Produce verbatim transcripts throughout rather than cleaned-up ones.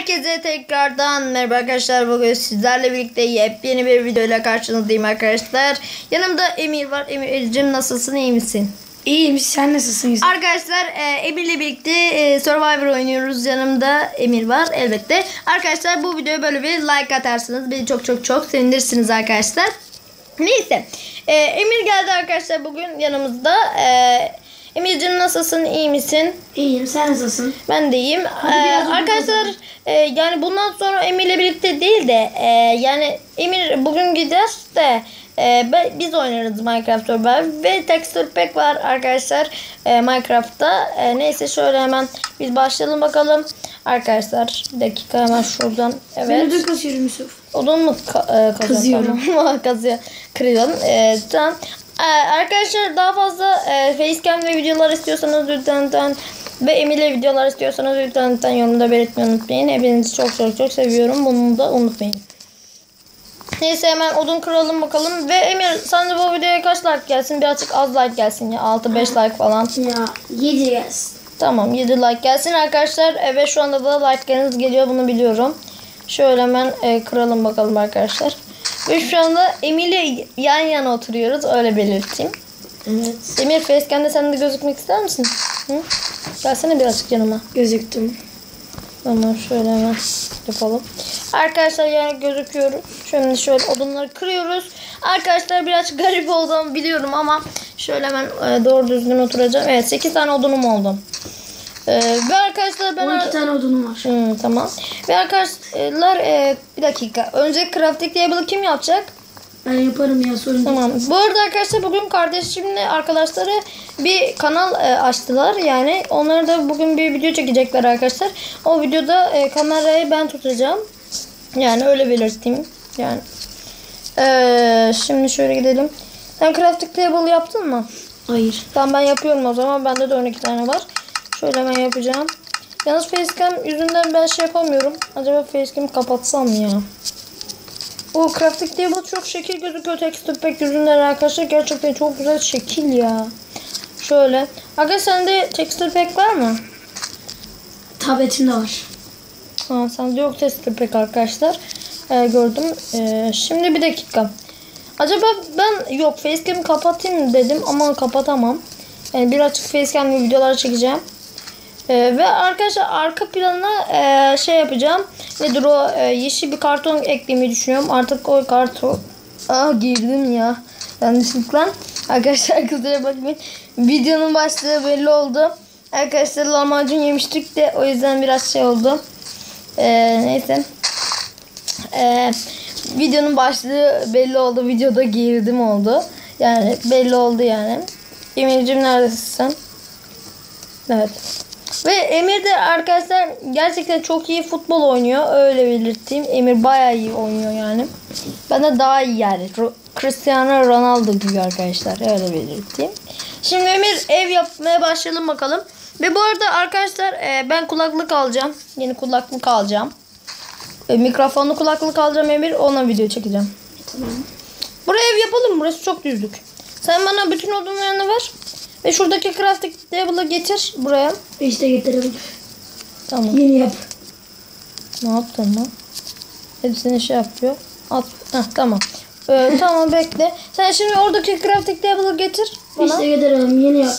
Herkese tekrardan merhaba arkadaşlar. Bugün sizlerle birlikte yepyeni bir videoyla karşınızdayım arkadaşlar. Yanımda Emir var. Emir'cim nasılsın, iyi misin? İyiyim, sen nasılsın? Arkadaşlar e, Emir'le birlikte e, Survivor oynuyoruz. Yanımda Emir var elbette. Arkadaşlar bu videoya böyle bir like atarsınız beni çok çok çok sevinirsiniz arkadaşlar. Neyse e, Emir geldi arkadaşlar bugün yanımızda. E, Emir'cim nasılsın, iyi misin? İyiyim, sen nasılsın? Ben de iyiyim. Ee, arkadaşlar e, yani bundan sonra Emir'le birlikte değil de e, yani Emir bugün gider de e, biz oynarız Minecraft Survivor ve Texture Pack var arkadaşlar e, Minecraft'ta. E, neyse şöyle hemen biz başlayalım bakalım. Arkadaşlar bir dakika hemen şuradan. Evet. Ben odun kasıyorum Yusuf. Odun mu ka- e, kazıyorum? Kazıyor. Kırıyorum. E, tamam. Ee, arkadaşlar daha fazla e, facecam ve videolar istiyorsanız lütfen, lütfen ve Emir'le videolar istiyorsanız lütfen, lütfen yorumda belirtmeyi unutmayın. Hepinizi çok çok çok seviyorum. Bunu da unutmayın. Neyse hemen odun kıralım bakalım. Ve Emir sence bu videoya kaç like gelsin? Birazcık az like gelsin ya. altı beş like falan. Ya yedi gelsin. Tamam yedi like gelsin arkadaşlar. Evet şu anda da like'larınız geliyor, bunu biliyorum. Şöyle hemen e, kıralım bakalım arkadaşlar. Ve şu anda Emir'le yan yana oturuyoruz. Öyle belirteyim. Evet. Emir facecam'de sen de gözükmek ister misin? Hı? Gelsene birazcık yanıma. Gözüktüm. Tamam şöyle hemen yapalım. Arkadaşlar yani gözüküyorum. Şimdi şöyle odunları kırıyoruz. Arkadaşlar biraz garip olduğumu biliyorum ama şöyle hemen doğru düzgün oturacağım. Evet sekiz tane odunum oldu. Ee, ve arkadaşlar ben... on iki tane odunum var. Hmm, tamam. Ve arkadaşlar e, bir dakika. Önce crafting table'ı kim yapacak? Ben yaparım ya, sorun Tamam. değil. Bu arada arkadaşlar bugün kardeşimle arkadaşları bir kanal e, açtılar. Yani onlar da bugün bir video çekecekler arkadaşlar. O videoda e, kamerayı ben tutacağım. Yani öyle belirteyim. Yani. E, şimdi şöyle gidelim. Sen crafting table yaptın mı? Hayır. Tamam ben yapıyorum o zaman. Bende de on iki tane var. Şöyle hemen yapacağım. Yalnız facecam yüzünden ben şey yapamıyorum. Acaba facecam'ı kapatsam mı ya? O crafting table çok şekil gözüküyor texture pack yüzünden arkadaşlar. Gerçekten çok güzel şekil ya. Şöyle. Aga sende texture pack var mı? Tabletimde var. Ha, sende yok texture pack arkadaşlar. Ee, gördüm. Ee, şimdi bir dakika. Acaba ben yok facecam'ı kapatayım dedim ama kapatamam. Yani birazcık facecam videolar çekeceğim. Ee, ve arkadaşlar arka planına e, şey yapacağım. Nedir o e, yeşil bir karton eklemeyi düşünüyorum. Artık o karton... Ah girdim ya. Yanlışlıkla. Arkadaşlar kusura bakmayın. Videonun başlığı belli oldu. Arkadaşlar lahmacun yemiştik de o yüzden biraz şey oldu. Ee, neyse. Ee, videonun başlığı belli oldu. Videoda girdim oldu. Yani belli oldu yani. Emir'cim neredesin sen? Evet. Ve Emir de arkadaşlar gerçekten çok iyi futbol oynuyor. Öyle belirteyim. Emir bayağı iyi oynuyor yani. Ben de daha iyi yani. Cristiano Ronaldo gibi arkadaşlar. Öyle belirteyim. Şimdi Emir ev yapmaya başlayalım bakalım. Ve bu arada arkadaşlar ben kulaklık alacağım. Yeni kulaklık alacağım. Mikrofonlu kulaklık alacağım Emir. Ona video çekeceğim. Tamam. Buraya ev yapalım. Burası çok düzlük. Sen bana bütün odunlarını ver. Ve şuradaki crafting table'ı getir buraya. İşte getirelim. Tamam. Yeni yap. Ne yaptın lan? Hepsini şey yapıyor. At. Heh, tamam. Ee, tamam bekle. Sen şimdi oradaki crafting table'ı getir bana. İşte getirelim. Yeni yap.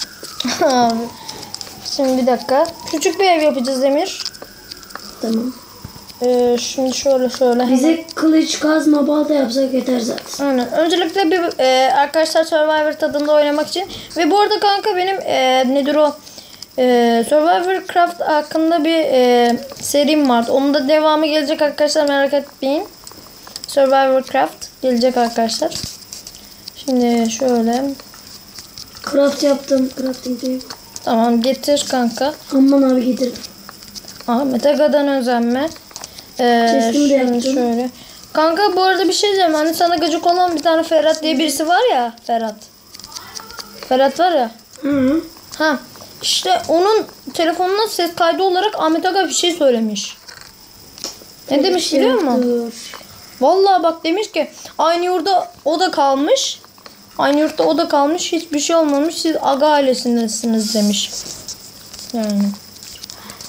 Şimdi bir dakika. Küçük bir ev yapacağız Emir. Tamam. Ee, şimdi şöyle şöyle. Bize hemen. kılıç, kazma, balta yapsak yeter zaten. Aynen. Öncelikle bir e, arkadaşlar Survivor tadında oynamak için. Ve bu arada kanka benim e, nedir o? E, Survivor Craft hakkında bir e, serim vardı. Onun da devamı gelecek arkadaşlar, merak etmeyin. Survivor Craft gelecek arkadaşlar. Şimdi şöyle. Craft yaptım. Crafting table. Tamam getir kanka. Aman abi getirdim. Ahmet Aga'dan özenme. Ee, Chest'imi de yaptım. şöyle. Kanka bu arada bir şey diyeceğim. Hani sana gıcık olan bir tane Ferhat diye birisi var ya. Ferhat. Ferhat var ya. Hı hı. Ha. İşte onun telefonuna ses kaydı olarak Ahmet Aga bir şey söylemiş. Ne Öyle demiş bir şey biliyor musun? yoktur. Vallahi bak demiş ki aynı yurda o da kalmış. Aynı yurtta o da kalmış. Hiçbir şey olmamış. Siz Aga ailesindesiniz demiş. Yani.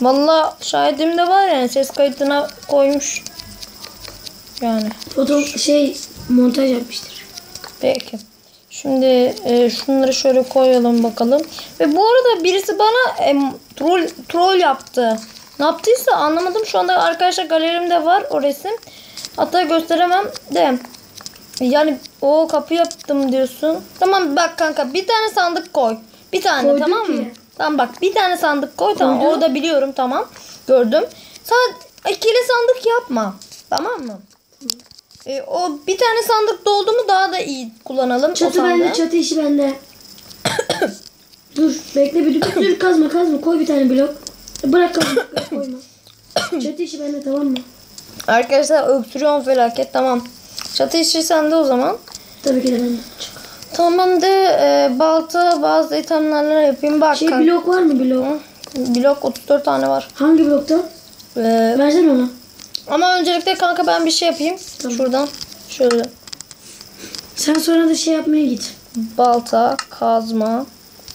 Valla şahidim de var yani ses kayıtına koymuş. Yani. Foto şey montaj yapmıştır. Peki. Şimdi e, şunları şöyle koyalım bakalım. Ve bu arada birisi bana e, troll, troll yaptı. Ne yaptıysa anlamadım. Şu anda arkadaşlar galerimde var o resim. Hatta gösteremem de. Yani o kapı yaptım diyorsun. Tamam bak kanka bir tane sandık koy. Bir tane Koyduk tamam mı? ki. Tamam bak bir tane sandık koy. Tamam Koydum. orada biliyorum tamam. Gördüm. Sen ikili sandık yapma. Tamam mı? E, o bir tane sandık doldu mu daha da iyi kullanalım o Çatı sandığı. bende, çatı işi bende. Dur bekle bir dur, dur kazma kazma koy bir tane blok. Bırak kazma koyma. Çatı işi bende tamam mı? Arkadaşlar öksürüyorum felaket tamam. Çatı işi sende o zaman. Tabii ki de bende. Tamam de e, balta bazı itemlerle yapayım bak. Şey kanka. blok var mı blok? Blok otuz dört tane var. Hangi blokta? Ee, Versene ona. ama öncelikle kanka ben bir şey yapayım. Tamam. Şuradan şöyle. Sen sonra da şey yapmaya git. Balta, kazma.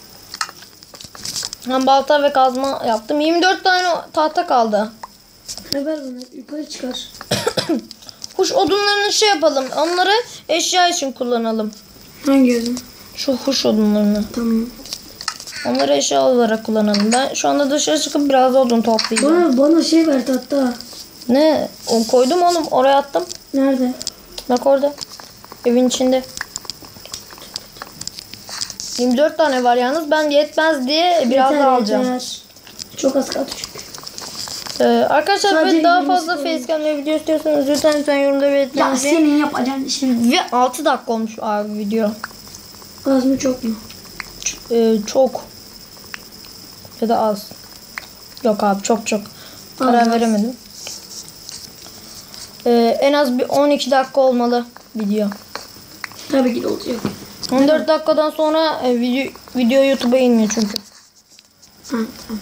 Ben balta ve kazma yaptım. yirmi dört tane tahta kaldı. Ha, ver bana yukarı çıkar. Huş odunlarını şey yapalım. Onları eşya için kullanalım. Hangi odun? Şu huş odunlarını. Tamam. Onları eşya olarak kullanalım. Ben şu anda dışarı çıkıp biraz odun toplayacağım. Bana, bana şey ver hatta. Ne? O koydum oğlum. Oraya attım. Nerede? Bak orada. Evin içinde. yirmi dört tane var yalnız. Ben yetmez diye biraz Yeter, daha alacağım. yeter. Çok az kaldı çünkü. Ee, arkadaşlar Sadece böyle daha yirmi fazla saniye. facecam'le video istiyorsanız lütfen lütfen yorumda belirtin. yapacağın işin. Ve altı dakika olmuş abi video. Az mı çok mu? Ee, çok. Ya da az. Yok abi çok çok. Karar Az. veremedim. Ee, en az bir on iki dakika olmalı video. Tabii ki de olacak. on dört dakikadan sonra e, video, video YouTube'a inmiyor çünkü. Ha, tamam.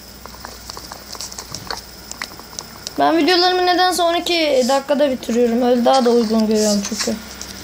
Ben videolarımı nedense on iki dakikada bitiriyorum. Öyle daha da uygun görüyorum çünkü.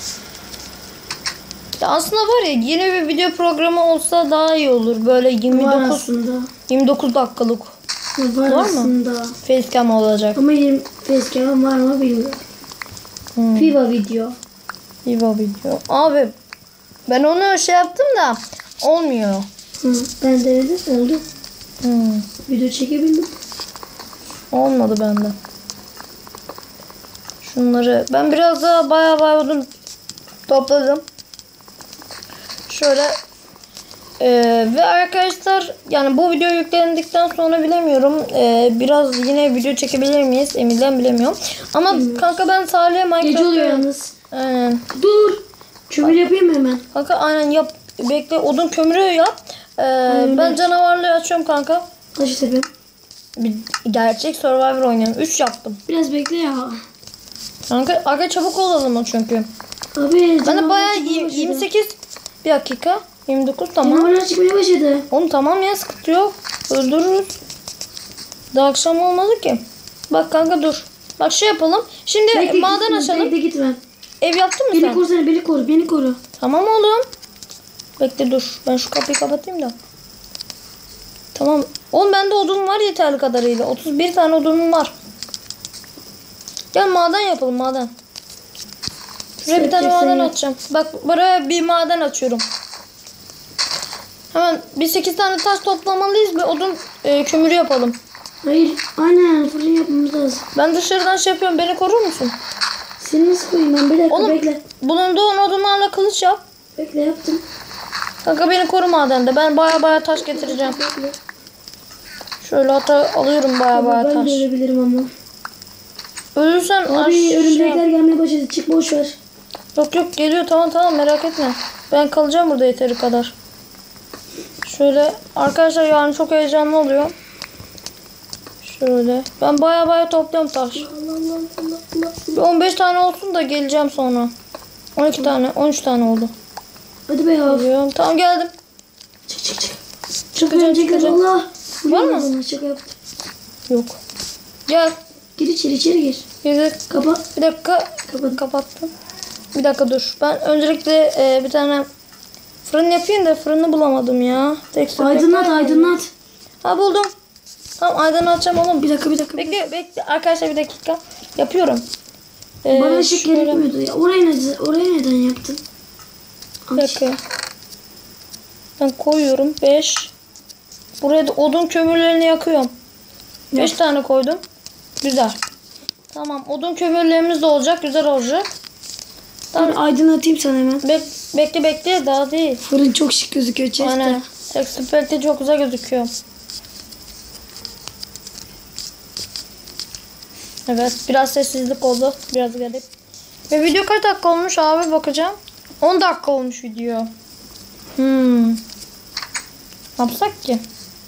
Ya aslında var ya yeni bir video programı olsa daha iyi olur. Böyle yirmi Var dokuz aslında. yirmi dokuz dakikalık Var, Var mı? aslında. facecam olacak. Ama yirmi facecam var mı bilmiyorum. Hmm. Fiva video. Viva video. Abi ben onu şey yaptım da olmuyor. Hı, ben denedim oldu. Hmm. Video çekebildim. Olmadı bende. Şunları ben biraz daha baya baya odun topladım. Şöyle ee, ve arkadaşlar yani bu video yüklendikten sonra bilemiyorum ee, biraz yine video çekebilir miyiz eminle bilemiyorum. Ama Bilmiyorum. kanka ben Salih'e Minecraft Gece oluyor yalnız. Aynen. Dur. Kömür yapayım mı hemen? Kanka aynen yap. Bekle odun kömürü yap. Ee, Aynen. ben canavarlığı açıyorum kanka. Taşı tepem. Bir gerçek Survivor oynuyorum. üç yaptım. Biraz bekle ya. Kanka aga çabuk olalım o çünkü. Abi. Ben de bayağı canavarlar çıkmaya yirmi- başladı. yirmi sekiz bir dakika. yirmi dokuz tamam. Canavarlar çıkmaya başladı. Oğlum tamam ya sıkıntı yok. Öldürürüz. Daha akşam olmadı ki. Bak kanka dur. Bak şey yapalım. Şimdi Bekle, maden gitme, açalım. Bekle gitme. Ev yaptın mı Beni sen? korusana beni koru beni koru. Tamam oğlum. Bekle dur. Ben şu kapıyı kapatayım da. Tamam. Oğlum bende odun var yeterli kadarıyla. otuz bir tane odunum var. Gel maden yapalım maden. Şuraya bir tane Yapacaksan maden yap. açacağım. Bak buraya bir maden açıyorum. Hemen bir sekiz tane taş toplamalıyız. Bir odun e, kömürü yapalım. Hayır aynen fırın yapmamız lazım. Ben dışarıdan şey yapıyorum. Beni korur musun? Seni nasıl koyayım ben bir dakika Oğlum bekle. bulunduğun odunlarla kılıç yap. Bekle yaptım. Kanka beni koru madende. Ben baya baya taş getireceğim. Bekle. Şöyle hatta alıyorum baya baya Ben taş. de ölebilirim ama. Ölürsen Abi aş- örümcekler şey- gelmeye başladı çık boş ver. Yok yok geliyor tamam tamam merak etme. Ben kalacağım burada yeteri kadar. Şöyle arkadaşlar yani çok heyecanlı oluyor. Şöyle. Ben baya baya topluyorum taş. Allah Allah Allah Allah. Bir on beş tane olsun da geleceğim sonra. on iki tane on üç tane oldu. Hadi be ya. Geliyorum. Tamam geldim. Çık çık çık. Çok Çıkacağım, örümcekler çıkacağım. Allah. Var mı? Bana şaka yaptım. Yok. Gel. Gir içeri içeri gir. Gel. Kapa. Bir dakika. Kapat. Kapattım. Bir dakika dur. Ben öncelikle e, bir tane fırın yapayım da fırını bulamadım ya. Tek Aydınlat sokaklar- aydınlat. Ha buldum. Tamam aydınlatacağım oğlum. Bir dakika bir dakika. Bekle bekle arkadaşlar bir dakika. Yapıyorum. Ee, Bana ışık şöyle- gerekmiyordu ya. Orayı neden, orayı neden yaptın? Bir dakika. Ben koyuyorum. beş. Buraya da odun kömürlerini yakıyorum. beş tane koydum. Güzel. Tamam. Odun kömürlerimiz de olacak. Güzel olacak. Tamam. Aydınlatayım sana hemen. Bek bekle bekle. Daha değil. Fırın çok şık gözüküyor chest'te. Aynen. Texture pack'te çok güzel gözüküyor. Evet. Biraz sessizlik oldu. Biraz garip. Ve video kaç dakika olmuş abi bakacağım. on dakika olmuş video. Hmm. Ne yapsak ki?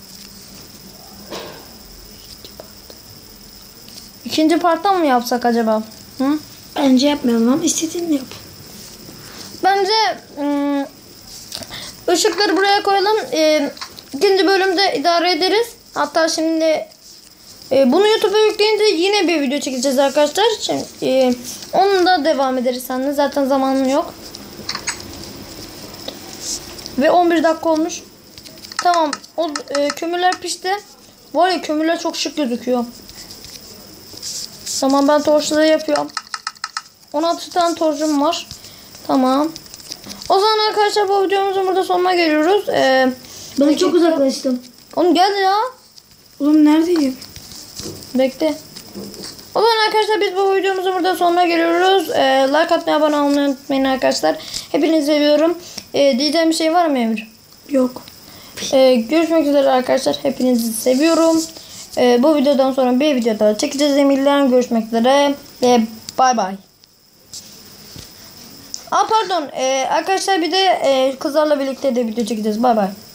İkinci parttan mı yapsak acaba? Hı? Bence yapmayalım ama istediğini yap. Bence ım, ışıkları buraya koyalım. E, ikinci bölümde idare ederiz. Hatta şimdi e, bunu YouTube'a yükleyince yine bir video çekeceğiz arkadaşlar. Şimdi, e, onun da devam ederiz seninle. Zaten zamanım yok. Ve on bir dakika olmuş. Tamam. O e, kömürler pişti. Var ya kömürler çok şık gözüküyor. Tamam ben torçları yapıyorum. on altı tane torcum var. Tamam. O zaman arkadaşlar bu videomuzun burada sonuna geliyoruz. Ee, Ben çok uzaklaştım. Oğlum gel ya. Oğlum neredeyim? Bekle. O zaman arkadaşlar biz bu videomuzun burada sonuna geliyoruz. Ee, like atmayı, abone olmayı unutmayın arkadaşlar. Hepinizi seviyorum. Ee, diyeceğim bir şey var mı Emir? Yok. Ee, görüşmek üzere arkadaşlar. Hepinizi seviyorum. Ee, bu videodan sonra bir video daha çekeceğiz Emir'le. Görüşmek üzere. Ve bay bay. Aa pardon. Ee, arkadaşlar bir de e, kızlarla birlikte de video çekeceğiz. Bay bay.